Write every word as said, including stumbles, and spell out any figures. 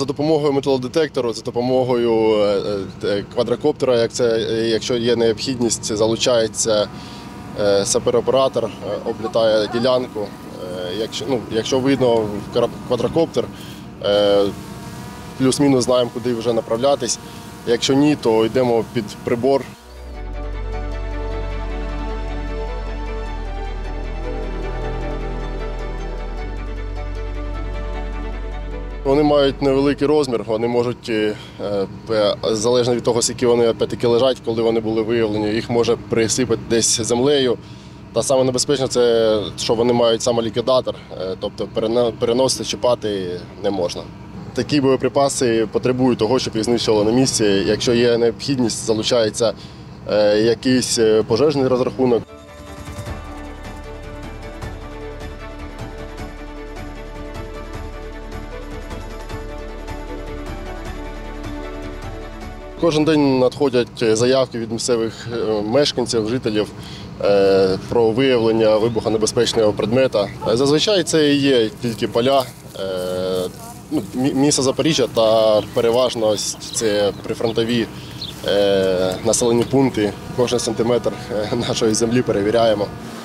за допомогою металодетектору, за допомогою квадрокоптера, як це, якщо є необхідність, залучається сапероператор, облітає ділянку. Якщо, ну, якщо видно квадрокоптер, плюс-мінус знаємо, куди вже направлятись. Якщо ні, то йдемо під прибор. Вони мають невеликий розмір, вони можуть, залежно від того, скільки вони опять-таки лежать, коли вони були виявлені, їх може присипати десь землею. Та саме небезпечне це, що вони мають самоліквідатор, тобто переносити, чіпати не можна. Такі боєприпаси потребують того, щоб їх знищували на місці. Якщо є необхідність, залучається якийсь пожежний розрахунок. Кожен день надходять заявки від місцевих мешканців, жителів про виявлення вибухонебезпечного предмета. Зазвичай це і є тільки поля, місто Запоріжжя та переважно це прифронтові населені пункти. Кожен сантиметр нашої землі перевіряємо.